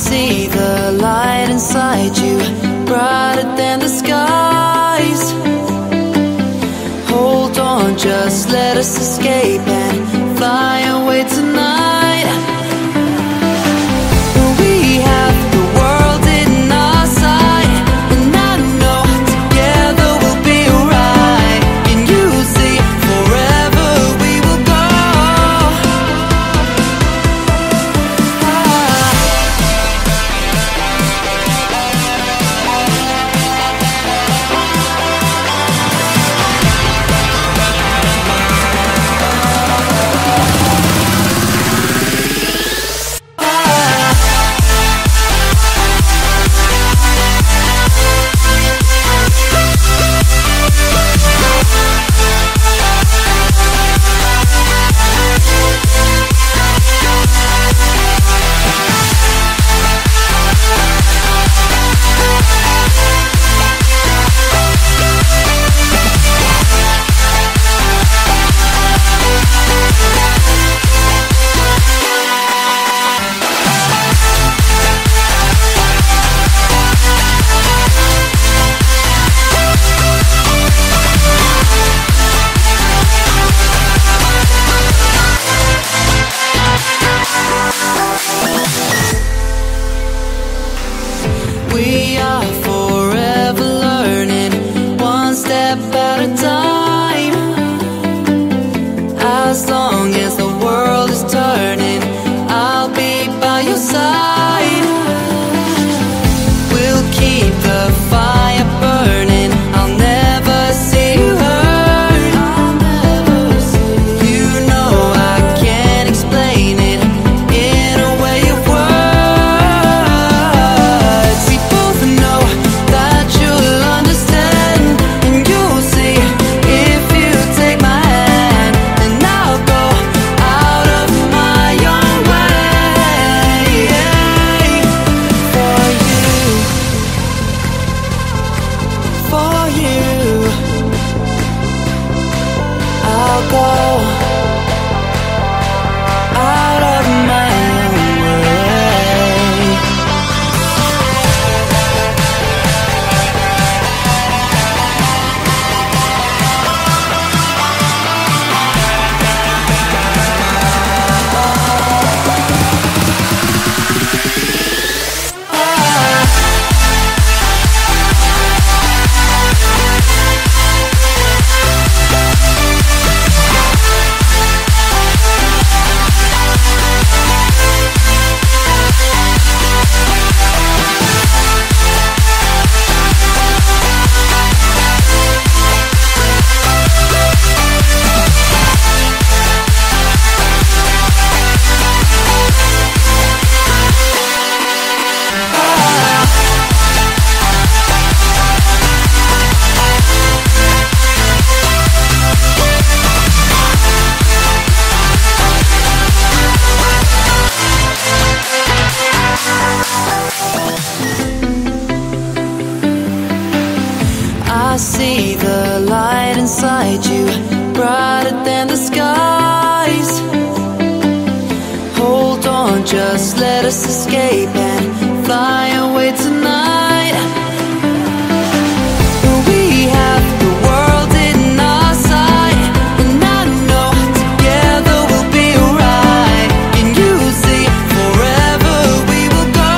see the light inside you, brighter than the skies. Hold on, just let us escape and fly away tonight. We have the world in our sight, and I know together we'll be alright. Can you see forever we will go? We are forever learning, one step at a time. As long as the world is turning, I'll be by your side. We'll keep the fire burning, I'll never see you hurt. You know I can't explain it in a way of words. We both know that you'll understand, and you'll see if you take my hand, and I'll go out of my own way for you. I'll go out of my own way. I see the light inside you, brighter than the skies. Hold on, just let us escape and fly away tonight. We have the world in our sight, and I know together we'll be alright. Can you see forever we will go?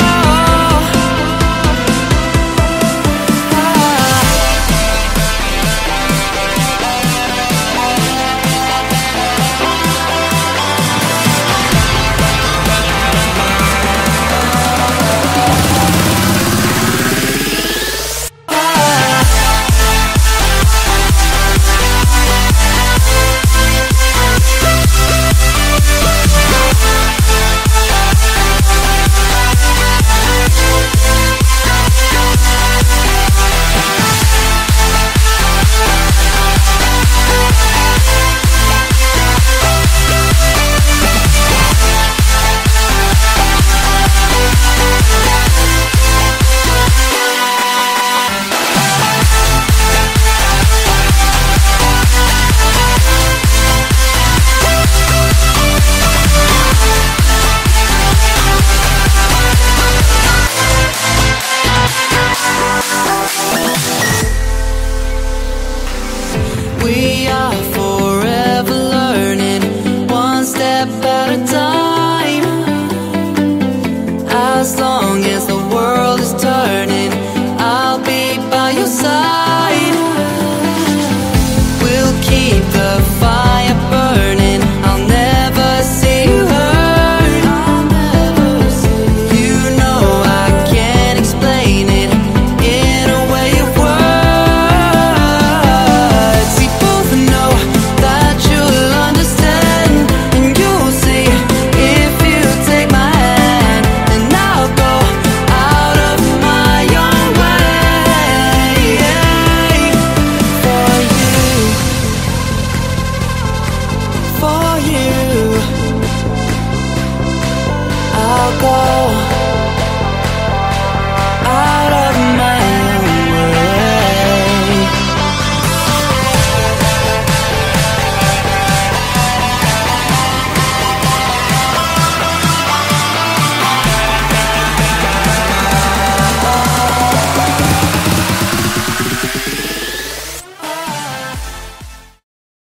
go.